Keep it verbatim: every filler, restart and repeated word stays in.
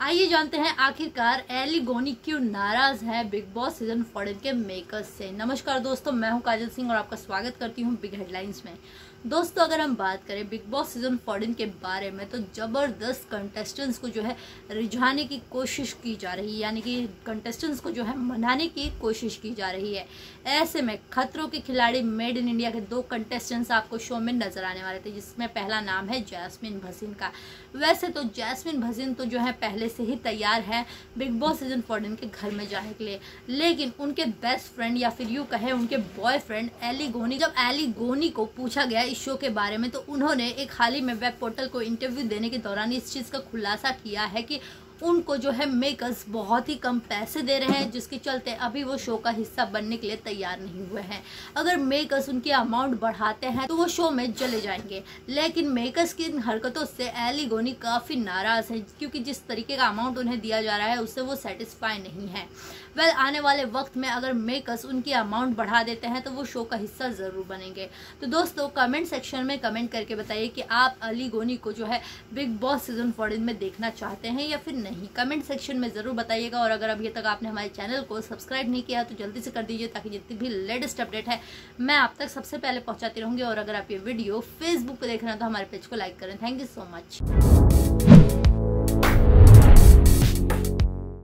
आइए जानते हैं आखिरकार एली गोनी क्यों नाराज है बिग बॉस सीजन चौदह के मेकर्स से। नमस्कार दोस्तों, मैं हूं काजल सिंह और आपका स्वागत करती हूं बिग हेडलाइंस में। दोस्तों, अगर हम बात करें बिग बॉस सीजन चौदह के बारे में तो जबरदस्त कंटेस्टेंट्स को जो है रिझाने की कोशिश की जा रही है, यानी कि कंटेस्टेंट्स को जो है मनाने की कोशिश की जा रही है। ऐसे में खतरों के खिलाड़ी मेड इन इंडिया के दो कंटेस्टेंट्स आपको शो में नजर आने वाले थे, जिसमें पहला नाम है जैस्मिन भसीन का। वैसे तो जैस्मिन भसीन तो जो है पहले से ही तैयार है बिग बॉस सीजन चौदह के घर में जाने के लिए, लेकिन उनके बेस्ट फ्रेंड या फिर यूं कहे उनके बॉयफ्रेंड एली गोनी, जब एली गोनी को पूछा गया इस शो के बारे में तो उन्होंने एक हाल ही में वेब पोर्टल को इंटरव्यू देने के दौरान इस चीज का खुलासा किया है कि उनको जो है मेकर्स बहुत ही कम पैसे दे रहे हैं, जिसके चलते अभी वो शो का हिस्सा बनने के लिए तैयार नहीं हुए हैं। अगर मेकर्स उनकी अमाउंट बढ़ाते हैं तो वो शो में चले जाएंगे, लेकिन मेकर्स की इन हरकतों से एली गोनी काफी नाराज है, क्योंकि जिस तरीके का अमाउंट उन्हें दिया जा रहा है उससे वो सेटिस्फाई नहीं है। वेल well, आने वाले वक्त में अगर मेकर्स उनकी अमाउंट बढ़ा देते हैं तो वो शो का हिस्सा जरूर बनेंगे। तो दोस्तों, कमेंट सेक्शन में कमेंट करके बताइए कि आप एली गोनी को जो है बिग बॉस सीजन चौदह में देखना चाहते हैं या फिर नहीं। कमेंट सेक्शन में जरूर बताइएगा। और अगर अभी तक आपने हमारे चैनल को सब्सक्राइब नहीं किया तो जल्दी से कर दीजिए, ताकि जितनी भी लेटेस्ट अपडेट है मैं आप तक सबसे पहले पहुंचाती रहूंगी। और अगर आप ये वीडियो फेसबुक पे देख रहे हैं तो हमारे पेज को लाइक करें। Thank you so much.